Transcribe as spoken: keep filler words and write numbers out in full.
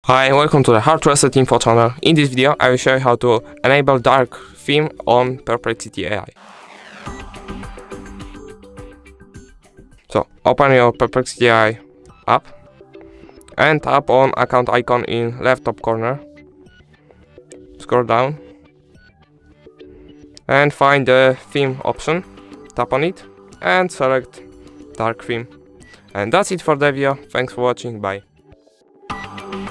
Hi, welcome to the How to Reset Info channel. In this video, I will show you how to enable dark theme on Perplexity A I. So, open your Perplexity A I app and tap on account icon in left top corner. Scroll down and find the theme option. Tap on it and select dark theme. And that's it for the video. Thanks for watching. Bye.